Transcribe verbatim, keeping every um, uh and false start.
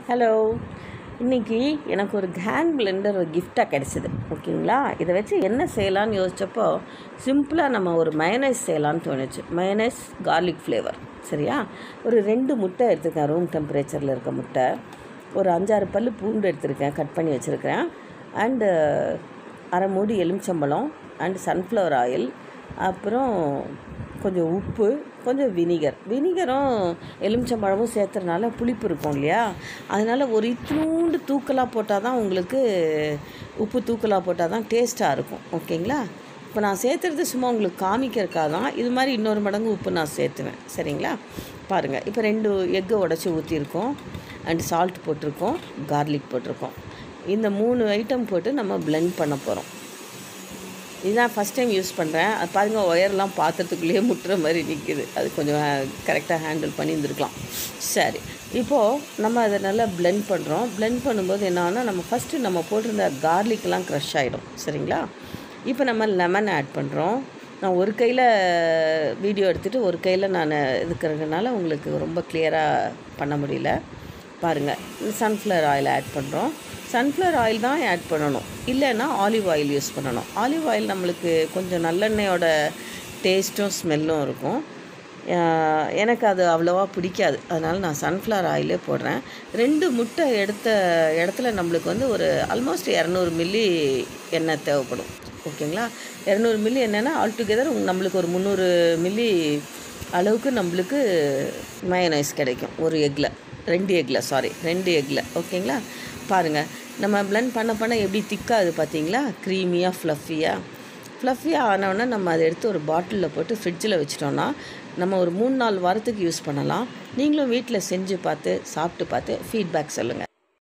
Hello, இன்றைக்கி எனக்கு ஒரு ஹேண்ட் பிளெண்டர் ஒரு கிஃப்டாக கிடச்சிது. ஓகேங்களா, இதை வச்சு என்ன செய்யலான்னு யோசித்தப்போ சிம்பிளாக நம்ம ஒரு மயனைஸ் செய்யலான்னு தோணுச்சு. Mayonnaise garlic flavour. சரியா, ஒரு ரெண்டு முட்டை எடுத்துருக்கேன், ரூம் டெம்பரேச்சரில் இருக்க முட்டை. ஒரு அஞ்சாறு பல் பூண்டு எடுத்துருக்கேன், கட் பண்ணி வச்சுருக்கேன். அண்டு அரை மூடி எலுமிச்சம்பழம் அண்டு சன்ஃப்ளவர் ஆயில், அப்புறம் கொஞ்சம் உப்பு, கொஞ்சம் வினிகர். வினிகரும் எலுமிச்சம்பழமும் சேர்த்துறதுனால புளிப்பு இருக்கும் இல்லையா, அதனால் ஒரு இத்தினூண்டு தூக்கலாக போட்டால் தான் உங்களுக்கு உப்பு தூக்கலாக போட்டால் தான் டேஸ்ட்டாக இருக்கும். ஓகேங்களா, இப்போ நான் சேர்த்துறது சும்மா உங்களுக்கு காமிக்கிறக்காக தான். இது மாதிரி இன்னொரு மடங்கு உப்பு நான் சேர்த்துவேன். சரிங்களா, பாருங்கள். இப்போ ரெண்டு எக்கை உடச்சி ஊற்றிருக்கோம், அண்டு சால்ட் போட்டிருக்கோம், கார்லிக் போட்டிருக்கோம். இந்த மூணு ஐட்டம் போட்டு நம்ம பிளெண்ட் பண்ண போகிறோம். இதுதான் ஃபஸ்ட் டைம் யூஸ் பண்ணுறேன். அது பாருங்கள், ஒயர்லாம் பாத்திரத்துக்குள்ளேயே முட்டுற மாதிரி நிற்கிது. அது கொஞ்சம் கரெக்டாக ஹேண்டில் பண்ணி இருந்துருக்கலாம். சரி, இப்போது நம்ம அதை நல்லா பிளெண்ட் பண்ணுறோம். பிளெண்ட் பண்ணும்போது என்னன்னா, நம்ம ஃபஸ்ட்டு நம்ம போட்டிருந்த கார்லிக்லாம் க்ரஷ் ஆகிடும். சரிங்களா, இப்போ நம்ம லெமன் ஆட் பண்ணுறோம். நான் ஒரு கையில் வீடியோ எடுத்துகிட்டு ஒரு கையில் நான் இருக்கிறதுனால உங்களுக்கு ரொம்ப கிளியராக பண்ண முடியல. பாருங்கள், சன்ஃப்ளவர் ஆயில் ஆட் பண்ணுறோம். சன்ஃப்ளவர் ஆயில் தான் ஆட் பண்ணணும், இல்லைன்னா ஆலிவ் ஆயில் யூஸ் பண்ணணும். ஆலிவ் ஆயில் நம்மளுக்கு கொஞ்சம் நல்லெண்ணெயோட டேஸ்ட்டும் ஸ்மெல்லும் இருக்கும். எனக்கு அது அவ்வளோவா பிடிக்காது, அதனால் நான் சன்ஃப்ளவர் ஆயிலே போடுறேன். ரெண்டு முட்டை எடுத்த இடத்துல நம்மளுக்கு வந்து ஒரு ஆல்மோஸ்ட் இரநூறு மில்லி எண்ணெய் தேவைப்படும். ஓகேங்களா, இரநூறு மில்லி எண்ணெய்னா ஆல்டுகெதர் நம்மளுக்கு ஒரு முந்நூறு மில்லி அளவுக்கு நம்மளுக்கு மயோனைஸ் கிடைக்கும். ஒரு எக்கில் ரெண்டு எக்கில் சாரி ரெண்டு எக்கில் ஓகேங்களா. பாருங்கள், நம்ம பிளெண்ட் பண்ண பண்ண எப்படி திக்காகுது பார்த்தீங்களா, க்ரீமியாக ஃப்ளஃபியாக ஃப்ளஃபியாக ஆனவுடனே நம்ம அதை எடுத்து ஒரு பாட்டிலில் போட்டு ஃப்ரிட்ஜில் வச்சிட்டோன்னா நம்ம ஒரு மூணு நாலு வாரத்துக்கு யூஸ் பண்ணலாம். நீங்களும் வீட்டில் செஞ்சு பார்த்து சாப்பிட்டு பார்த்து ஃபீட்பேக் சொல்லுங்கள்.